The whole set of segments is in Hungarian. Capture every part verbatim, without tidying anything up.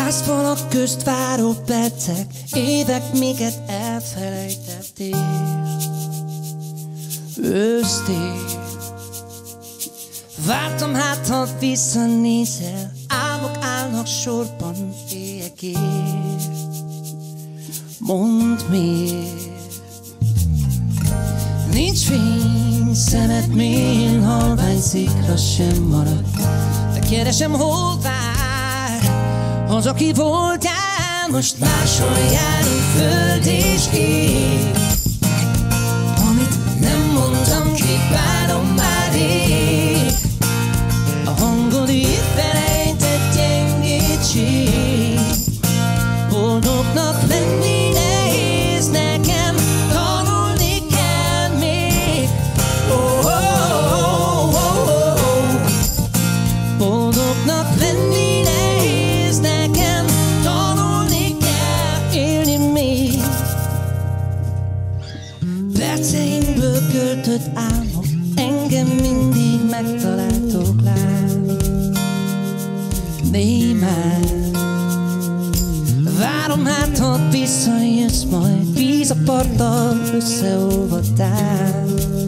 Házfalak közt váró percek, évek, miket elfelejtettél. Ősztél. Vártam, hát ha visszanézel, álmok állnak sorban éjekért. Mondd miért. Nincs fény szemedmén, halvány szikra sem marad. De keresem, hol vár az, aki voltál. Most máshol járunk föld és ég. Amit nem mondtam ki, várom már rég. A hangod így felejtett gyengétség. Boldognak lenni nehéz nekem, tanulni kell még. Oh, oh, oh, oh, oh. Boldognak lenni nehéz nekem, tanulni kell élni még. Perceinkből költött álmok engem mindig megtaláltok, lám. Némán várom, hát ha visszajössz majd, vízaparttal összeolvadtál.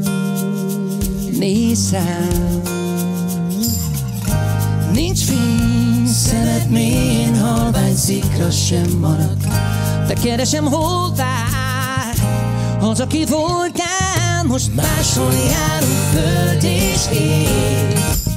Nézz rám. Nincs fény szemedmén, halvány szikra sem marad. De keresem, hol vár az, aki voltál. Most máshol járunk föld és ég.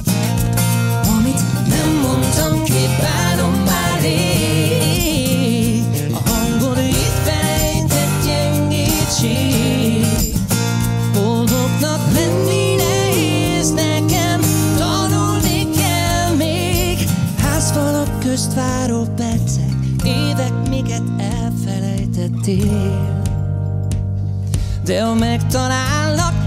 Amit nem mondtam ki, várom már rég. A hangod így felejtett gyengétség. Boldognak lenni nehéz nekem, tanulni kell még. Házfalak közt váró percek, évek, miket elfelejtettél. De ha megtalállak,